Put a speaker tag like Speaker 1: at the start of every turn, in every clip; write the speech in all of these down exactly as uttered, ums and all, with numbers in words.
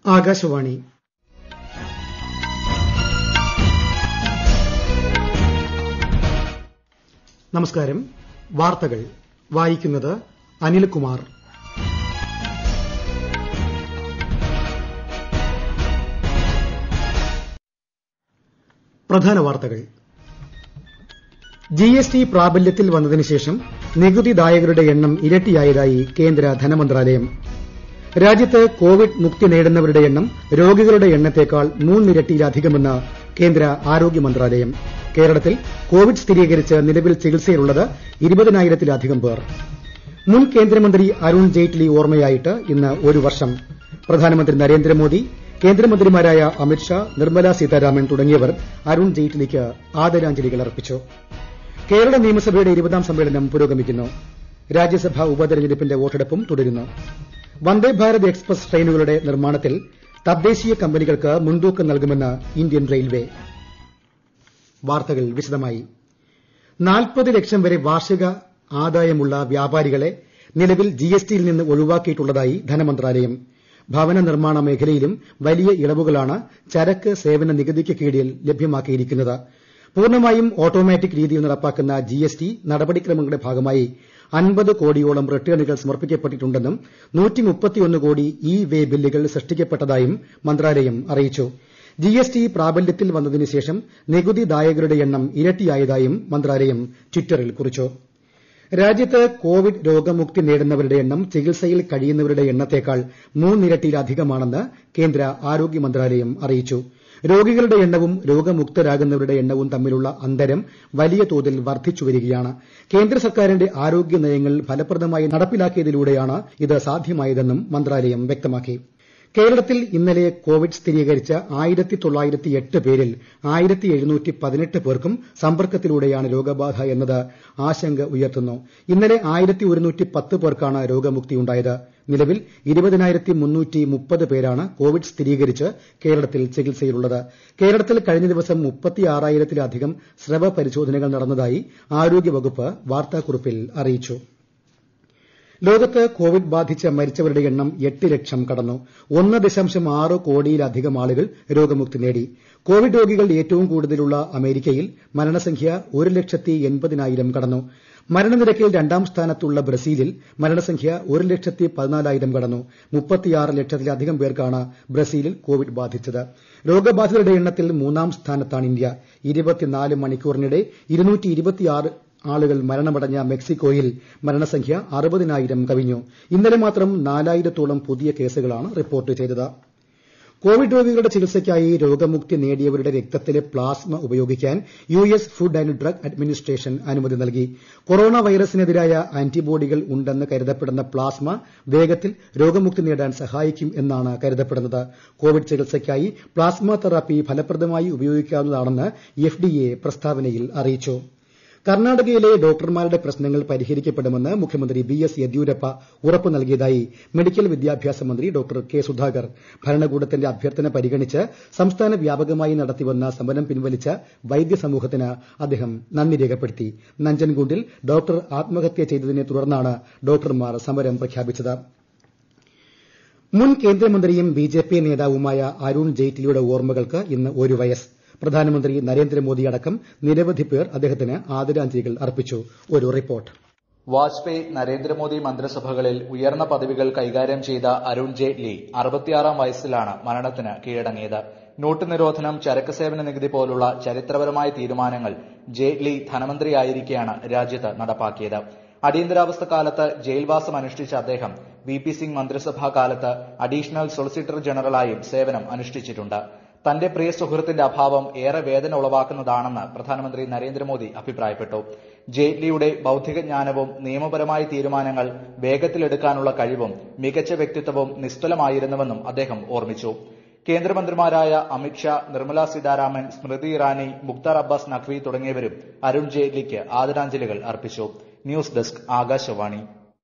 Speaker 1: ആകാശവാണി. നമസ്കാരം. വാർത്തകൾ വായിക്കുന്നത് അനിൽകുമാർ. പ്രധാന വാർത്തകൾ. ജി എസ് ടി പ്രാബല്യത്തിൽ വന്നതിന് ശേഷം നികുതിദായകരുടെ എണ്ണം ഇരട്ടിയായതായി കേന്ദ്ര ധനമന്ത്രാലയം. രാജ്യത്ത് കോവിഡ് മുക്തി നേടുന്നവരുടെ എണ്ണം രോഗികളുടെ എണ്ണത്തേക്കാൾ മൂന്നിരട്ടിയിലധികമെന്ന് കേന്ദ്ര ആരോഗ്യ മന്ത്രാലയം. കേരളത്തിൽ കോവിഡ് സ്ഥിരീകരിച്ച് നിലവിൽ ചികിത്സയിലുള്ളത് ഇരുപതിനായിരത്തിലധികം പേർ. മുൻ കേന്ദ്രമന്ത്രി അരുൺ ജെയ്റ്റ്ലി ഓർമ്മയായിട്ട് ഇന്ന് ഒരു വർഷം. പ്രധാനമന്ത്രി നരേന്ദ്രമോദി, കേന്ദ്രമന്ത്രിമാരായ അമിത്ഷാ, നിർമ്മല സീതാരാമൻ തുടങ്ങിയവർ അരുൺ ജെയ്റ്റ്ലിക്ക് ആദരാഞ്ജലികൾ അർപ്പിച്ചു. കേരള നിയമസഭയുടെ ഇരുപതാം സമ്മേളനം പുരോഗമിക്കുന്നു. രാജ്യസഭാ ഉപതെരഞ്ഞെടുപ്പിന്റെ വോട്ടെടുപ്പും തുടരുന്നു. വന്ദേ ഭാരത് എക്സ്പ്രസ് ട്രെയിനുകളുടെ നിർമ്മാണത്തിൽ തദ്ദേശീയ കമ്പനികൾക്ക് മുൻതൂക്കം നൽകുമെന്ന് ഇന്ത്യൻ റെയിൽവേ. വാർത്തകൾ വിശദമായി. നാൽപ്പത് ലക്ഷം വരെ വാർഷിക ആദായമുള്ള വ്യാപാരികളെ നിലവിൽ ജി എസ് ടിയിൽ നിന്ന് ഒഴിവാക്കിയിട്ടുള്ളതായി ധനമന്ത്രാലയം. ഭവന നിർമ്മാണ മേഖലയിലും വലിയ ഇളവുകളാണ് ചരക്ക് സേവന നികുതിക്ക് കീഴിൽ ലഭ്യമാക്കിയിരിക്കുന്നത്. പൂർണ്ണമായും ഓട്ടോമാറ്റിക് രീതിയിൽ നടപ്പാക്കുന്ന ജി എസ് ടി നടപടിക്രമങ്ങളുടെ ഭാഗമായി അൻപത് കോടിയോളം റിട്ടേണുകൾ സമർപ്പിക്കപ്പെട്ടിട്ടുണ്ടെന്നും നൂറ്റി മുപ്പത്തിയൊന്ന് കോടി ഇ വേ ബില്ലുകൾ സൃഷ്ടിക്കപ്പെട്ടതായും മന്ത്രാലയം അറിയിച്ചു. ജി എസ് ടി പ്രാബല്യത്തിൽ വന്നതിന് ശേഷം നികുതിദായകരുടെ എണ്ണം ഇരട്ടിയായതായും മന്ത്രാലയം ട്വിറ്ററിൽ കുറിച്ചു. രാജ്യത്ത് കോവിഡ് രോഗമുക്തി നേടുന്നവരുടെ എണ്ണം ചികിത്സയിൽ കഴിയുന്നവരുടെ എണ്ണത്തേക്കാൾ മൂന്നിരട്ടിയിലധികമാണെന്ന് കേന്ദ്ര ആരോഗ്യ മന്ത്രാലയം അറിയിച്ചു. രോഗികളുടെ എണ്ണവും രോഗമുക്തരാകുന്നവരുടെ എണ്ണവും തമ്മിലുള്ള അന്തരം വലിയ തോതിൽ വർദ്ധിച്ചുവരികയാണ്. കേന്ദ്ര സർക്കാരിന്റെ ആരോഗ്യ നയങ്ങൾ ഫലപ്രദമായി നടപ്പിലാക്കിയതിലൂടെയാണ് ഇത് സാധ്യമായതെന്നും മന്ത്രാലയം വ്യക്തമാക്കി. കേരളത്തിൽ ഇന്നലെ കോവിഡ് സ്ഥിരീകരിച്ച ആയിരത്തി തൊള്ളായിരത്തി എട്ട് പേരിൽ ആയിരത്തി എഴുന്നൂറ്റി പതിനെട്ട് പേർക്കും സമ്പർക്കത്തിലൂടെയാണ് രോഗബാധ എന്നത് ആശങ്ക ഉയർത്തുന്നു. ഇന്നലെ ആയിരത്തി ഒരുന്നൂറ്റി പത്ത് പേർക്കാണ് രോഗമുക്തിയുണ്ടായത്. നിലവിൽ ഇരുപതിനായിരത്തി മുന്നൂറ്റി മുപ്പത് പേരാണ് കോവിഡ് സ്ഥിരീകരിച്ച് കേരളത്തിൽ ചികിത്സയിലുള്ളത്. കേരളത്തിൽ കഴിഞ്ഞ ദിവസം മുപ്പത്തിയാറായിരത്തിലധികം സ്രവ പരിശോധനകൾ നടന്നതായി ആരോഗ്യവകുപ്പ് വാർത്താക്കുറിപ്പിൽ അറിയിച്ചു. ലോകത്ത് കോവിഡ് ബാധിച്ച് മരിച്ചവരുടെ എണ്ണം എട്ട് ലക്ഷം കടന്നു. ഒന്ന് ദശാംശം ആറ് കോടിയിലധികം ആളുകൾ രോഗമുക്തി നേടി. കോവിഡ് രോഗികൾ ഏറ്റവും കൂടുതലുള്ള അമേരിക്കയിൽ മരണസംഖ്യ ഒരു ലക്ഷത്തി എൺപതിനായിരം കടന്നു. മരണനിരക്കിൽ രണ്ടാം സ്ഥാനത്തുള്ള ബ്രസീലിൽ മരണസംഖ്യ ഒരു ലക്ഷത്തി പതിനാലായിരം കടന്നു. മുപ്പത്തിയാറ് ലക്ഷത്തിലധികം പേർക്കാണ് ബ്രസീലിൽ കോവിഡ് ബാധിച്ചത്. രോഗബാധിതരുടെ എണ്ണത്തിൽ മൂന്നാം സ്ഥാനത്താണ് ഇന്ത്യ. ഇരുപത്തിനാല് മണിക്കൂറിനിടെ ഇരുന്നൂറ്റി ഇരുപത്തിയാറ് ആളുകൾ മരണമടഞ്ഞ മെക്സിക്കോയിൽ മരണസംഖ്യ അറുപതിനായിരം കവിഞ്ഞു. ഇന്നലെ മാത്രം നാലായിരത്തോളം പുതിയ കേസുകളാണ് റിപ്പോർട്ട് ചെയ്തത്. കോവിഡ് രോഗികളുടെ ചികിത്സയ്ക്കായി രോഗമുക്തി നേടിയവരുടെ രക്തത്തിലെ പ്ലാസ്മ ഉപയോഗിക്കാൻ U S food and drug administration അനുമതി നൽകി. കൊറോണ വൈറസിനെതിരായ ആന്റിബോഡികൾ ഉണ്ടെന്ന് കരുതപ്പെടുന്ന പ്ലാസ്മ വേഗത്തിൽ രോഗമുക്തി നേടാൻ സഹായിക്കും എന്നാണ് കരുതപ്പെടുന്നത്. കോവിഡ് ചികിത്സയ്ക്കായി പ്ലാസ്മ തെറാപ്പി ഫലപ്രദമായി ഉപയോഗിക്കാവുന്നതാണെന്ന് എഫ് ഡി എ പ്രസ്താവനയിൽ അറിയിച്ചു. കർണാടകയിലെ ഡോക്ടർമാരുടെ പ്രശ്നങ്ങൾ പരിഹരിക്കപ്പെടുമെന്ന് മുഖ്യമന്ത്രി ബി എസ് യെദ്യൂരപ്പ ഉറപ്പു നൽകിയതായി മെഡിക്കൽ വിദ്യാഭ്യാസ മന്ത്രി ഡോക്ടർ കെ സുധാകർ. ഭരണകൂടത്തിന്റെ അഭ്യർത്ഥന പരിഗണിച്ച് സംസ്ഥാന വ്യാപകമായി നടത്തിവന്ന സമരം പിൻവലിച്ച വൈദ്യസമൂഹത്തിന് അദ്ദേഹം നന്ദി രേഖപ്പെടുത്തി. നഞ്ചൻഗുണ്ടിൽ ഡോക്ടർ ആത്മഹത്യ ചെയ്തതിനെ തുടർന്നാണ് ഡോക്ടർമാർ സമരം പ്രഖ്യാപിച്ചത്. മുൻ കേന്ദ്രമന്ത്രിയും ബി ജെ പി നേതാവുമായ അരുൺ ജെയ്റ്റ്ലിയുടെ ഓർമ്മകൾക്ക് ഇന്ന് ഒരു വയസ്സ്. പ്രധാനമന്ത്രി നരേന്ദ്രമോദി അടക്കം നിരവധി പേർ അദ്ദേഹത്തിന് ആദരാഞ്ജലികൾ അർപ്പിച്ചു. ഒരു റിപ്പോർട്ട്.
Speaker 2: വാജ്പേയി നരേന്ദ്രമോദി മന്ത്രിസഭകളിൽ ഉയർന്ന പദവികൾ കൈകാര്യം ചെയ്ത അരുൺ ജെയ്റ്റ്ലി അറുപത്തിയാറാം വയസ്സിലാണ് മരണത്തിന് കീഴടങ്ങിയത്. നോട്ട് നിരോധനം, ചരക്ക് സേവന നികുതി പോലുള്ള ചരിത്രപരമായ തീരുമാനങ്ങൾ ജെയ്റ്റ്ലി ധനമന്ത്രിയായിരിക്കെയാണ് രാജ്യത്ത് നടപ്പാക്കിയത്. അടിയന്തരാവസ്ഥ കാലത്ത് ജയിൽവാസം അനുഷ്ഠിച്ച അദ്ദേഹം വി പി സിംഗ് മന്ത്രിസഭാ കാലത്ത് അഡീഷണൽ സോളിസിറ്റർ ജനറലായും സേവനം അനുഷ്ഠിച്ചിട്ടുണ്ട്. തന്റെ പ്രിയ സുഹൃത്തിന്റെ അഭാവം ഏറെ വേദന ഉളവാക്കുന്നതാണെന്ന് പ്രധാനമന്ത്രി നരേന്ദ്രമോദി അഭിപ്രായപ്പെട്ടു. ജെയ്റ്റ്ലിയുടെ ബൌദ്ധിക ജ്ഞാനവും നിയമപരമായ തീരുമാനങ്ങൾ വേഗത്തിലെടുക്കാനുള്ള കഴിവും മികച്ച വ്യക്തിത്വവും നിസ്തുലമായിരുന്നുവെന്നും അദ്ദേഹം ഓർമ്മിച്ചു. കേന്ദ്രമന്ത്രിമാരായ അമിത്ഷാ, നിർമ്മല സീതാരാമൻ, സ്മൃതി ഇറാനി, മുക്താർ അബ്ബാസ് നഖ്വി തുടങ്ങിയവരും അരുൺ ജെയ്റ്റ്ലിക്ക് ആദരാഞ്ജലികൾ അർപ്പിച്ചു. News desk, Akashvani.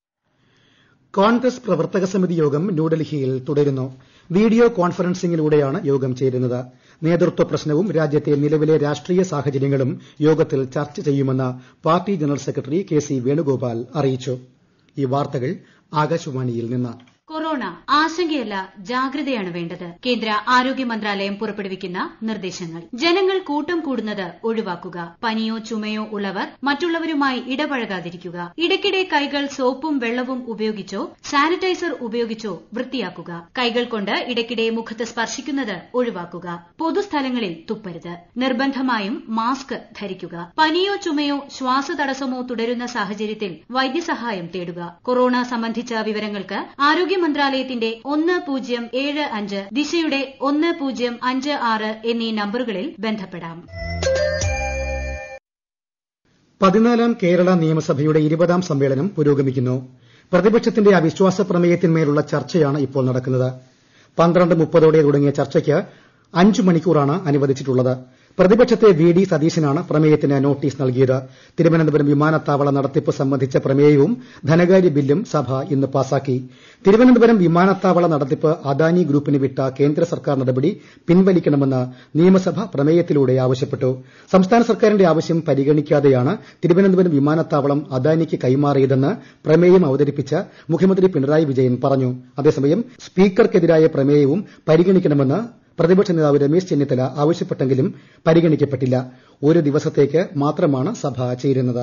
Speaker 1: കോൺഗ്രസ് പ്രവർത്തക സമിതി യോഗം ന്യൂഡൽഹിയിൽ തുടരുന്നു. വീഡിയോ കോൺഫറൻസിംഗിലൂടെയാണ് യോഗം ചേരുന്നത്. നേതൃത്വ പ്രശ്നവും രാജ്യത്തെ നിലവിലെ രാഷ്ട്രീയ സാഹചര്യങ്ങളും യോഗത്തിൽ ചർച്ച ചെയ്യുമെന്ന് party general secretary K C Venugopal അറിയിച്ചു. ഈ വാർത്തകൾ ആകാശവാണിയിൽ നിന്ന്.
Speaker 3: കൊറോണ കൊറോണ ആശങ്കയല്ല ജാഗ്രതയാണ് വേണ്ടത്. കേന്ദ്ര ആരോഗ്യ മന്ത്രാലയം പുറപ്പെടുവിക്കുന്ന നിർദ്ദേശങ്ങൾ. ജനങ്ങൾ കൂട്ടം കൂടുന്നത് ഒഴിവാക്കുക. പനിയോ ചുമയോ ഉള്ളവർ മറ്റുള്ളവരുമായി ഇടപഴകാതിരിക്കുക. ഇടയ്ക്കിടെ കൈകൾ സോപ്പും വെള്ളവും ഉപയോഗിച്ചോ സാനിറ്റൈസർ ഉപയോഗിച്ചോ വൃത്തിയാക്കുക. കൈകൾ കൊണ്ട് ഇടയ്ക്കിടെ മുഖത്ത് സ്പർശിക്കുന്നത് ഒഴിവാക്കുക. പൊതുസ്ഥലങ്ങളിൽ തുപ്പരുത്. നിർബന്ധമായും മാസ്ക് ധരിക്കുക. പനിയോ ചുമയോ ശ്വാസതടസ്സമോ തുടരുന്ന സാഹചര്യത്തിൽ വൈദ്യസഹായം തേടുക. കൊറോണ സംബന്ധിച്ച വിവരങ്ങൾക്ക് ആരോഗ്യ മന്ത്രാലയത്തിന്റെ ഒന്ന് പൂജ്യം ഏഴ് അഞ്ച് ദിശയുടെ ഒന്ന് പൂജ്യം അഞ്ച് ആറ് എന്നീ നമ്പറുകളിൽ ബന്ധപ്പെടാം.
Speaker 1: പതിനാലാം കേരള നിയമസഭയുടെ ഇരുപതാം സമ്മേളനം പുരോഗമിക്കുന്നു. പ്രതിപക്ഷത്തിന്റെ അവിശ്വാസ പ്രമേയത്തിന്മേലുള്ള ചർച്ചയാണ് ഇപ്പോൾ നടക്കുന്നത്. പന്ത്രണ്ട് മുപ്പതോടെ തുടങ്ങിയ ചർച്ചയ്ക്ക് അഞ്ചു മണിക്കൂറാണ് അനുവദിച്ചിട്ടുള്ളത്. പ്രതിപക്ഷത്തെ വി ഡി സതീശനാണ് പ്രമേയത്തിന് നോട്ടീസ് നൽകിയത്. തിരുവനന്തപുരം വിമാനത്താവള നടത്തിപ്പ് സംബന്ധിച്ച പ്രമേയവും ധനകാര്യ ബില്ലും സഭ ഇന്ന് പാസാക്കി. തിരുവനന്തപുരം വിമാനത്താവള നടത്തിപ്പ് അദാനി ഗ്രൂപ്പിന് വിട്ട കേന്ദ്ര സർക്കാർ നടപടി പിൻവലിക്കണമെന്ന് നിയമസഭ പ്രമേയത്തിലൂടെ ആവശ്യപ്പെട്ടു. സംസ്ഥാന സർക്കാരിന്റെ ആവശ്യം പരിഗണിക്കാതെയാണ് തിരുവനന്തപുരം വിമാനത്താവളം അദാനിക്ക് കൈമാറിയതെന്ന് പ്രമേയം അവതരിപ്പിച്ച മുഖ്യമന്ത്രി പിണറായി വിജയൻ പറഞ്ഞു. അതേസമയം സ്പീക്കർക്കെതിരായ പ്രമേയവും പരിഗണിക്കണമെന്ന് പ്രതിപക്ഷ നേതാവ് രമേശ് ചെന്നിത്തല ആവശ്യപ്പെട്ടെങ്കിലും പരിഗണിക്കപ്പെട്ടില്ല. ഒരു ദിവസത്തേക്ക് മാത്രമാണ് സഭ ചേരുന്നത്.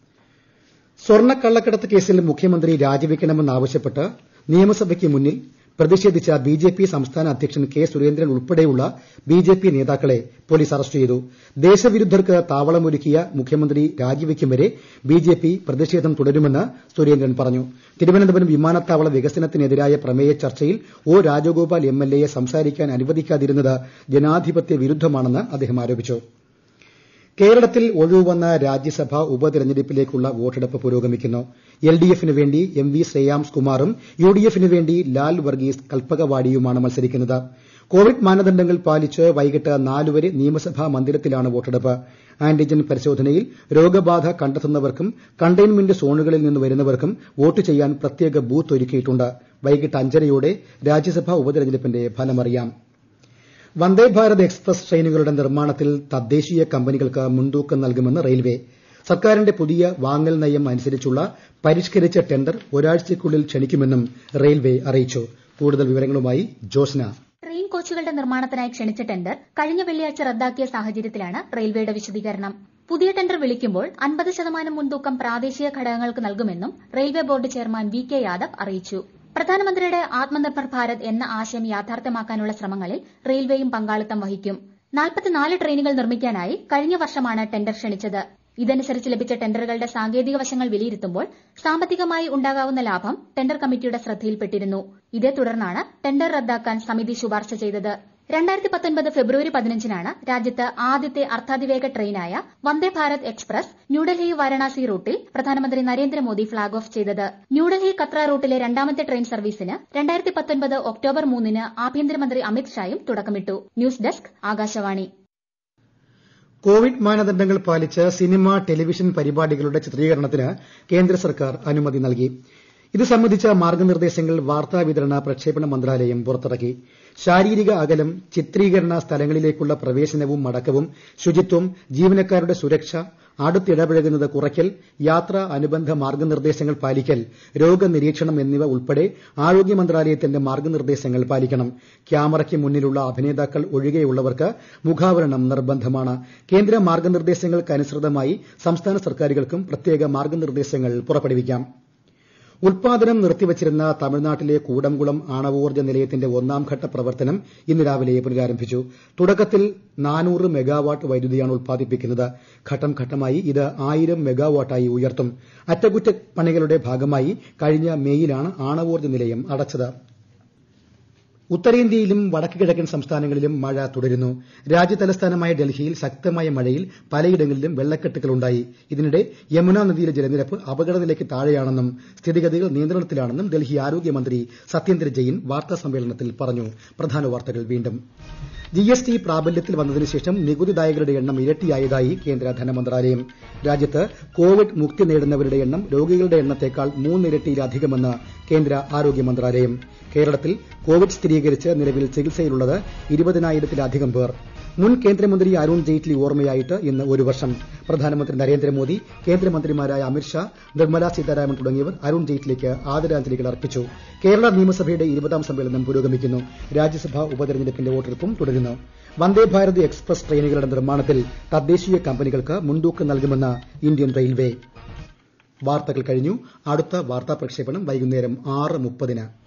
Speaker 1: സ്വർണ്ണക്കള്ളക്കടത്ത് കേസിൽ മുഖ്യമന്ത്രി രാജിവെക്കണമെന്നാവശ്യപ്പെട്ട് നിയമസഭയ്ക്ക് മുന്നിൽ പ്രതിഷേധിച്ച ബി ജെ പി സംസ്ഥാന അധ്യക്ഷൻ കെ സുരേന്ദ്രൻ ഉൾപ്പെടെയുള്ള ബി ജെ പി നേതാക്കളെ പോലീസ് അറസ്റ്റ് ചെയ്തു. ദേശവിരുദ്ധർക്ക് താവളമൊരുക്കിയ മുഖ്യമന്ത്രി രാജിവെക്കും വരെ ബി ജെ പി പ്രതിഷേധം തുടരുമെന്ന് സുരേന്ദ്രൻ പറഞ്ഞു. തിരുവനന്തപുരം വിമാനത്താവള വികസനത്തിനെതിരായ പ്രമേയ ചർച്ചയിൽ ഒ രാജഗോപാൽ എം എൽ എയെ സംസാരിക്കാൻ അനുവദിക്കാതിരുന്നത് ജനാധിപത്യ വിരുദ്ധമാണെന്ന് അദ്ദേഹം ആരോപിച്ചു. കേരളത്തിൽ ഒഴിവുവന്ന രാജ്യസഭാ ഉപതെരഞ്ഞെടുപ്പിലേക്കുള്ള വോട്ടെടുപ്പ് പുരോഗമിക്കുന്നു. എൽ ഡി എഫിന് വേണ്ടി എം വി ശ്രേയാംസ് കുമാറും യു ഡി എഫിന് വേണ്ടി ലാൽ വർഗീസ് കൽപ്പകവാടിയുമാണ് മത്സരിക്കുന്നത്. കോവിഡ് മാനദണ്ഡങ്ങൾ പാലിച്ച് വൈകിട്ട് നാലു വരെ നിയമസഭാ മന്ദിരത്തിലാണ് വോട്ടെടുപ്പ്. ആന്റിജൻ പരിശോധനയിൽ രോഗബാധ കണ്ടെത്തുന്നവർക്കും കണ്ടെയ്ൻമെന്റ് സോണുകളിൽ നിന്ന് വരുന്നവർക്കും വോട്ട് ചെയ്യാൻ പ്രത്യേക ബൂത്ത് ഒരുക്കിയിട്ടുണ്ട്. വൈകിട്ട് അഞ്ചരയോടെ രാജ്യസഭാ ഉപതെരഞ്ഞെടുപ്പിന്റെ ഫലമറിയാം. വന്ദേഭാരത് എക്സ്പ്രസ് ട്രെയിനുകളുടെ നിർമ്മാണത്തിൽ തദ്ദേശീയ കമ്പനികൾക്ക് മുൻതൂക്കം നൽകുമെന്ന് റെയിൽവേ. സർക്കാരിന്റെ പുതിയ വാങ്ങൽ നയം അനുസരിച്ചുള്ള പരിഷ്കരിച്ച ടെൻഡർ ഒരാഴ്ചയ്ക്കുള്ളിൽ ക്ഷണിക്കുമെന്നും റെയിൽവേ അറിയിച്ചു. കൂടുതൽ വിവരങ്ങളുമായി ജോസ്ന.
Speaker 4: ട്രെയിൻ കോച്ചുകളുടെ നിർമ്മാണത്തിനായി ക്ഷണിച്ച ടെൻഡർ കഴിഞ്ഞ വെള്ളിയാഴ്ച റദ്ദാക്കിയ സാഹചര്യത്തിലാണ് റെയിൽവേയുടെ വിശദീകരണം. പുതിയ ടെൻഡർ വിളിക്കുമ്പോൾ അൻപത് ശതമാനം മുൻതൂക്കം പ്രാദേശിക ഘടകങ്ങൾക്ക് നൽകുമെന്നും railway board chairman V K Yadav അറിയിച്ചു. പ്രധാനമന്ത്രിയുടെ ആത്മനിർഭർ ഭാരത് എന്ന ആശയം യാഥാർത്ഥ്യമാക്കാനുള്ള ശ്രമങ്ങളിൽ റെയിൽവേയും പങ്കാളിത്തം വഹിക്കും. നാൽപ്പത്തിനാല് ട്രെയിനുകൾ നിർമ്മിക്കാനായി കഴിഞ്ഞ വർഷമാണ് ടെൻഡർ ക്ഷണിച്ചത്. ഇതനുസരിച്ച് ലഭിച്ച ടെൻഡറുകളുടെ സാങ്കേതിക വശങ്ങൾ വിലയിരുത്തുമ്പോൾ സാമ്പത്തികമായി ഉണ്ടാകാവുന്ന ലാഭം ടെൻഡർ കമ്മിറ്റിയുടെ ശ്രദ്ധയിൽപ്പെട്ടിരുന്നു. ഇതേ തുടർന്നാണ് ടെൻഡർ റദ്ദാക്കാൻ സമിതി ശുപാർശ ചെയ്തത്. രണ്ടായിരത്തി പത്തൊൻപത് ഫെബ്രുവരി പതിനഞ്ചിനാണ് രാജ്യത്ത് ആദ്യത്തെ അർദ്ധാതിവേഗ ട്രെയിനായ വന്ദേഭാരത് എക്സ്പ്രസ് ന്യൂഡൽഹി വാരണാസി റൂട്ടിൽ പ്രധാനമന്ത്രി നരേന്ദ്രമോദി ഫ്ളാഗ് ഓഫ് ചെയ്തത്. ന്യൂഡൽഹി കത്ര റൂട്ടിലെ രണ്ടാമത്തെ ട്രെയിൻ സർവീസിന് രണ്ടായിരത്തി പത്തൊൻപത് ഒക്ടോബർ മൂന്നിന് ആഭ്യന്തരമന്ത്രി അമിത് ഷായും തുടക്കമിട്ടു. News desk Akashvani.
Speaker 1: കോവിഡ് മാനദണ്ഡങ്ങൾ പാലിച്ച് സിനിമ ടെലിവിഷൻ പരിപാടികളുടെ ചിത്രീകരണത്തിന് കേന്ദ്ര സർക്കാർ അനുമതി നൽകി. ഇത് സംബന്ധിച്ച മാർഗ്ഗനിർദ്ദേശങ്ങൾ വാർത്താവിതരണ പ്രക്ഷേപണ മന്ത്രാലയം പുറത്തിറക്കി. ശാരീരിക അകലം, ചിത്രീകരണ സ്ഥലങ്ങളിലേക്കുള്ള പ്രവേശനവും മടക്കവും, ശുചിത്വം, ജീവനക്കാരുടെ സുരക്ഷ, അടുത്തിടപഴകുന്നത് കുറയ്ക്കൽ, യാത്രാ അനുബന്ധ മാർഗ്ഗനിർദ്ദേശങ്ങൾ പാലിക്കൽ, രോഗനിരീക്ഷണം എന്നിവ ഉൾപ്പെടെ ആരോഗ്യ മന്ത്രാലയത്തിന്റെ മാർഗ്ഗനിർദ്ദേശങ്ങൾ പാലിക്കണം. ക്യാമറയ്ക്ക് മുന്നിലുള്ള അഭിനേതാക്കൾ ഒഴികെയുള്ളവർക്ക് മുഖാവരണം നിർബന്ധമാണ്. കേന്ദ്ര മാർഗ്ഗനിർദ്ദേശങ്ങൾക്കനുസൃതമായി സംസ്ഥാന സർക്കാരുകൾക്കും പ്രത്യേക മാർഗ്ഗനിർദ്ദേശങ്ങൾ പുറപ്പെടുവിക്കാം. ഉൽപാദനം നിർത്തിവച്ചിരുന്ന തമിഴ്നാട്ടിലെ കൂടംകുളം ആണവോർജ്ജ നിലയത്തിന്റെ ഒന്നാംഘട്ട പ്രവർത്തനം ഇന്ന് രാവിലെ പുനരാരംഭിച്ചു. തുടക്കത്തിൽ നാനൂറ് മെഗാവാട്ട് വൈദ്യുതിയാണ് ഉൽപ്പാദിപ്പിക്കുന്നത്. ഘട്ടം ഘട്ടമായി ഇത് ആയിരം മെഗാവാട്ടായി ഉയർത്തും. അറ്റകുറ്റപ്പണികളുടെ ഭാഗമായി കഴിഞ്ഞ മേയിലാണ് ആണവോർജ്ജ നിലയം അടച്ചത്. ഉത്തരേന്ത്യയിലും വടക്ക് കിഴക്കൻ സംസ്ഥാനങ്ങളിലും മഴ തുടരുന്നു. രാജ്യതലസ്ഥാനമായ ഡൽഹിയിൽ ശക്തമായ മഴയിൽ പലയിടങ്ങളിലും വെള്ളക്കെട്ടുകളുണ്ടായി. ഇതിനിടെ യമുന നദിയിലെ ജലനിരപ്പ് അപകടനിലയ്ക്ക് താഴെയാണെന്നും സ്ഥിതിഗതികൾ നിയന്ത്രണത്തിലാണെന്നും ഡൽഹി ആരോഗ്യമന്ത്രി സത്യേന്ദ്ര ജെയിൻ വാർത്താസമ്മേളനത്തിൽ പറഞ്ഞു. പ്രധാന വാർത്തകൾ വീണ്ടും. ജി എസ് ടി പ്രാബല്യത്തിൽ വന്നതിനു ശേഷം നികുതിദായകരുടെ എണ്ണം ഇരട്ടിയായതായി കേന്ദ്ര ധനമന്ത്രാലയം. രാജ്യത്ത് കോവിഡ് മുക്തി നേടുന്നവരുടെ എണ്ണം രോഗികളുടെ എണ്ണത്തേക്കാൾ മൂന്നിരട്ടിയിലധികമെന്ന് കേന്ദ്ര ആരോഗ്യ മന്ത്രാലയം. കേരളത്തിൽ കോവിഡ് സ്ഥിരീകരിച്ച് നിലവിൽ ചികിത്സയിലുള്ളത് ഇരുപതിനായിരത്തിലധികം പേർ. മുൻ കേന്ദ്രമന്ത്രി അരുൺ ജെയ്റ്റ്ലി ഓർമ്മയായിട്ട് ഇന്ന് ഒരു വർഷം. പ്രധാനമന്ത്രി നരേന്ദ്രമോദി, കേന്ദ്രമന്ത്രിമാരായ അമിത്ഷാ, നിർമ്മല സീതാരാമൻ തുടങ്ങിയവർ അരുൺ ജെയ്റ്റ്ലിക്ക് ആദരാഞ്ജലികൾ അർപ്പിച്ചു. കേരള നിയമസഭയുടെ ഇരുപതാം സമ്മേളനം പുരോഗമിക്കുന്നു. രാജ്യസഭാ ഉപതെരഞ്ഞെടുപ്പിന്റെ വോട്ടെടുപ്പും തുടരുന്നു. വന്ദേ ഭാരത് എക്സ്പ്രസ് ട്രെയിനുകളുടെ നിർമ്മാണത്തിൽ തദ്ദേശീയ കമ്പനികൾക്ക് മുൻതൂക്കം നൽകുമെന്ന് ഇന്ത്യൻ റെയിൽവേ. വാർത്തകൾ കഴിഞ്ഞു. അടുത്ത വാർത്താ പ്രക്ഷേപണം വൈകുന്നേരം ആറ് മുപ്പതിന്.